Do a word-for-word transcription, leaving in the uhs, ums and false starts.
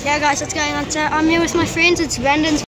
Yeah guys, what's going on? So I'm here with my friends, it's Brandon's